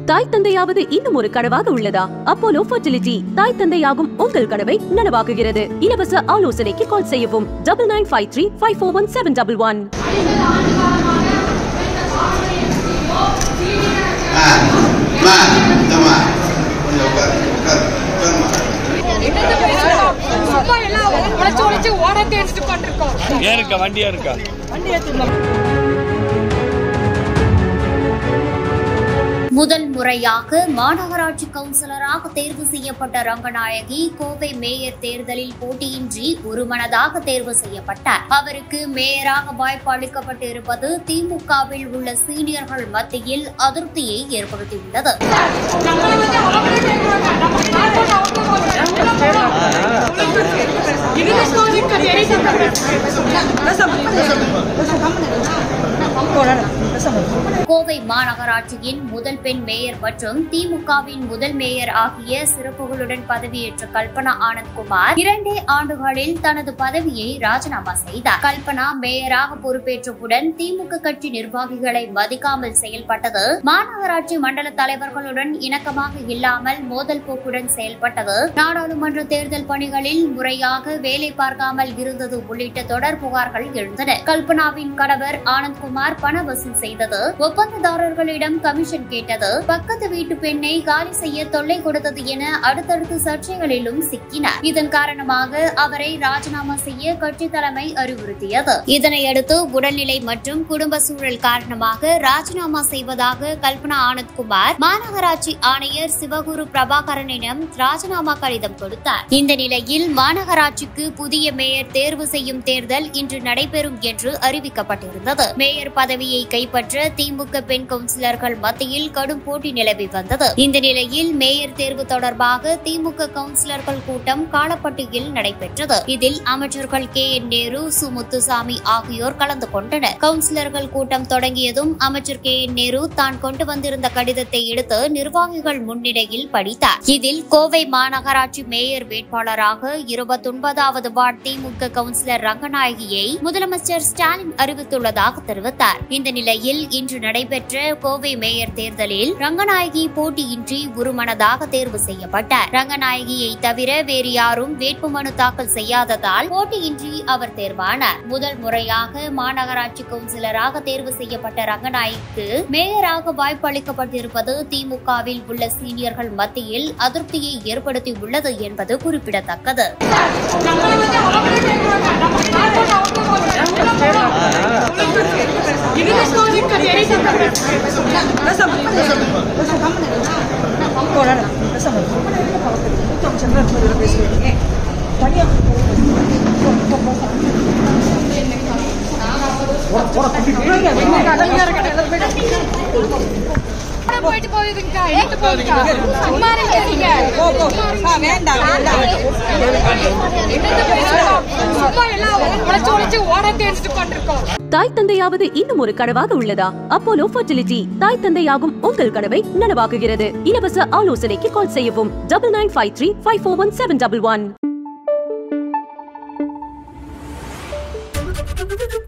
தாய் தந்தையாவது இன்னும் ஒரு கனவாக உள்ளதா? அப்போலோ ஃபர்டிலிட்டி தாய் தந்தையாகும் உங்கள் கனவை நனவாக்குகிறது. இலவச ஆலோசனைக்கு கால் செய்யவும் 9953541711. முதல் முறையாக மாநகராட்சி கவுன்சிலராக தேர்வு செய்யப்பட்ட ரங்கநாயகி கோவை மேயர் தேர்தலில் போட்டியின்றி ஒருமனதாக தேர்வு செய்யப்பட்டார். அவருக்கு மேயராக வாய்ப்பு அளிக்கப்பட்டிருப்பது திமுகவில் உள்ள சீனியர்கள் மத்தியில் அதிருப்தியை ஏற்படுத்தியுள்ளது. கோவை மாநகராட்சியின் முதல் பெண் மேயர் மற்றும் திமுகவின் முதல் மேயர் ஆகிய சிறப்புகளுடன் பதவியேற்ற கல்பனா ஆனந்த்குமார் 2 ஆண்டுகளில் தனது பதவியை ராஜினாமா செய்தார். கல்பனா மேயராக பொறுப்பேற்றவுடன் திமுக கட்சி நிர்வாகிகளை மதிக்காமல் செயல்பட்டது, மாநகராட்சி மண்டல தலைவர்களுடன் இணக்கமாக இல்லாமல் மோதல் போக்குடன் செயல்பட்டது, நாடாளுமன்ற தேர்தல் பணிகளில் முறையாக வேலை பார்க்காமல் இருந்தது உள்ளிட்ட தொடர் புகார்கள் எழுந்தன. கல்பனாவின் கணவர் ஆனந்த்குமார் பண வசூல் செய்தது, ஒப்பந்ததாரர்களிடம் கமிஷன் கேட்டது, பக்கத்து வீட்டு பெண்ணை காலி செய்ய தொல்லை கொடுத்தது என அடுத்தடுத்து சர்ச்சைகளிலும் சிக்கினார். இதன் காரணமாக அவரை ராஜினாமா செய்ய கட்சி தலைமை அறிவுறுத்தியது. இதனையடுத்து உடல்நிலை மற்றும் குடும்ப சூழல் காரணமாக ராஜினாமா செய்வதாக கல்பனா ஆனந்த்குமார் மாநகராட்சி ஆணையர் சிவகுரு பிரபாகரனிடம் ராஜினாமா கடிதம் கொடுத்தார். இந்த நிலையில் மாநகராட்சிக்கு புதிய மேயர் தேர்வு செய்யும் தேர்தல் இன்று நடைபெறும் என்று அறிவிக்கப்பட்டிருந்தது. மேயர் பதவியை கைப்பற்ற திமுக பெண் கவுன்சிலர்கள் மத்தியில் கடும் போட்டி நிலவி வந்தது. இந்த நிலையில் மேயர் தேர்வு தொடர்பாக திமுக கவுன்சிலர்கள் கூட்டம் காலப்பட்டியில் நடைபெற்றது. இதில் அமைச்சர்கள் KN நேரு, சு முத்துசாமி ஆகியோர் கலந்து கொண்டனர். கவுன்சிலர்கள் கூட்டம் தொடங்கியதும் அமைச்சர் KN நேரு தான் கொண்டு வந்திருந்த கடிதத்தை எடுத்து நிர்வாகிகள் முன்னிலையில் படித்தார். இதில் கோவை மாநகராட்சி மேயர் வேட்பாளராக 29வது வார்டு திமுக கவுன்சிலர் ரங்கநாயகியை முதலமைச்சர் ஸ்டாலின் அறிவித்துள்ளதாக தெரிவித்தார். இந்த நிலையில் இன்று நடைபெற்ற கோவை மேயர் தேர்தலில் ரங்கநாயகி போட்டியின்றி ஒருமனதாக தேர்வு செய்யப்பட்டார். ரங்கநாயகியை தவிர வேறு யாரும் வேட்புமனு தாக்கல் செய்யாததால் போட்டியின்றி அவர் தேர்வானார். முதல் முறையாக மாநகராட்சி கவுன்சிலராக தேர்வு செய்யப்பட்ட ரங்கநாயகிக்கு மேயராக வாய்ப்பு அளிக்கப்பட்டிருப்பது திமுகவில் உள்ள சீனியர்கள் மத்தியில் அதிருப்தியை ஏற்படுத்தியுள்ளது என்பது குறிப்பிடத்தக்கது. தாய் தந்தையாவது இன்னும் ஒரு கனவாக உள்ளதா? அப்போலோ ஃபர்டிலிட்டி தாய் தந்தையாகும் உங்கள் கனவை நனவாக்குகிறது. இலவச ஆலோசனைக்கு கால் செய்யவும் 9953541711.